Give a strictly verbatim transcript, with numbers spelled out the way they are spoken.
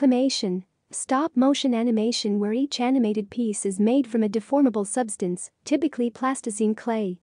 Claymation. Stop-motion animation where each animated piece is made from a deformable substance, typically plasticine clay.